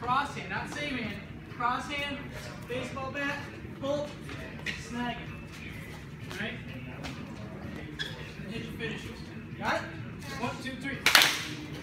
cross hand, not same hand. Cross hand, baseball bat, pull, snag it. Alright? And hit your finishers. Got it? 1, 2, 3.